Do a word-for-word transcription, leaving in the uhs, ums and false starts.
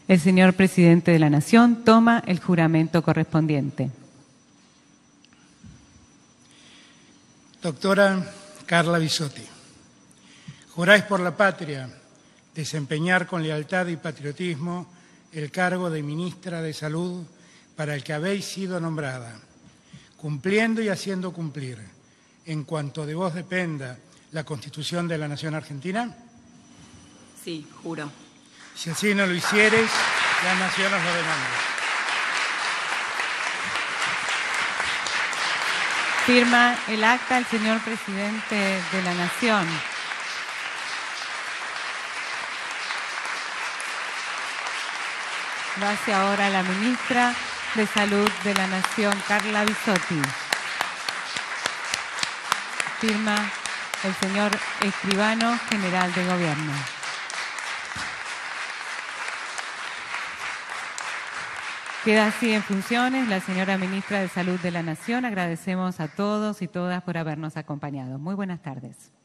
El señor presidente de la Nación toma el juramento correspondiente. Doctora Carla Bisotti, juráis por la patria desempeñar con lealtad y patriotismo el cargo de Ministra de Salud para el que habéis sido nombrada, cumpliendo y haciendo cumplir, en cuanto de vos dependa, la Constitución de la Nación Argentina. Sí, juro. Si así no lo hicieres, la Nación os lo demanda. Firma el acta el señor presidente de la Nación. Lo hace ahora la ministra de Salud de la Nación, Carla Bisotti. Firma el señor escribano general de Gobierno. Queda así en funciones la señora ministra de Salud de la Nación. Agradecemos a todos y todas por habernos acompañado. Muy buenas tardes.